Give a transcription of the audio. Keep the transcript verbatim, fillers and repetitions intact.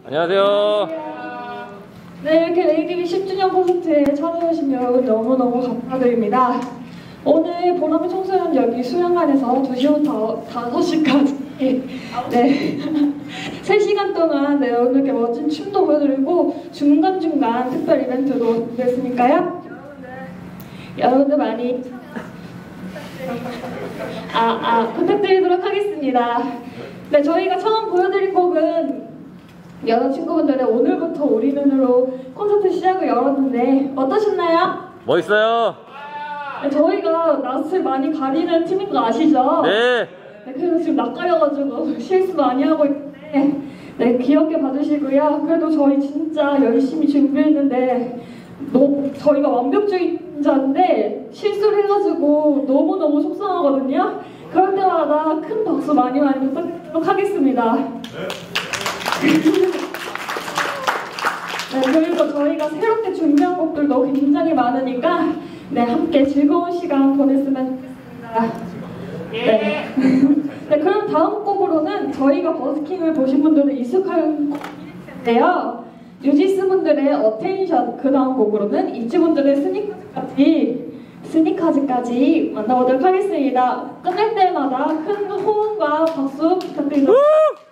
안녕하세요. 네, 이렇게 레이디비 십 주년 콘서트에 찾아오신 여러분 너무너무 감사드립니다. 오늘 보람의 청소년 여기 수영관에서 두 시부터 다섯 시까지 네, 세 시간 동안 네, 여러분들께 멋진 춤도 보여드리고 중간중간 특별 이벤트도 준비했으니까요. 여러분들 많이 아, 아, 부탁드리도록 하겠습니다. 네, 저희가 처음 보여드린 곡은 여자친구분들의 오늘부터 우리 눈으로 콘서트 시작을 열었는데 어떠셨나요? 멋있어요. 네, 저희가 낯을 많이 가리는 팀인 거 아시죠? 네. 네, 그래서 지금 낯가려가지고 실수 많이 하고 있는데 네, 귀엽게 봐주시고요. 그래도 저희 진짜 열심히 준비했는데 너, 저희가 완벽주의자인데 실수를 해가지고 너무너무 속상하거든요. 그럴 때마다 큰 박수 많이 많이 부탁드리도록 하겠습니다. 네, 그리고 저희가 새롭게 준비한 곡들도 굉장히 많으니까 네, 함께 즐거운 시간 보냈으면 좋겠습니다. 네. 네, 그럼 다음 곡으로는 저희가 버스킹을 보신 분들은 익숙한 곡인데요. 뉴지스 분들의 어텐션, 그 다음 곡으로는 이지 분들의 스니커즈까지 스니커즈까지 만나보도록 하겠습니다. 끝날 때마다 큰 호응과 박수 부탁드립니다.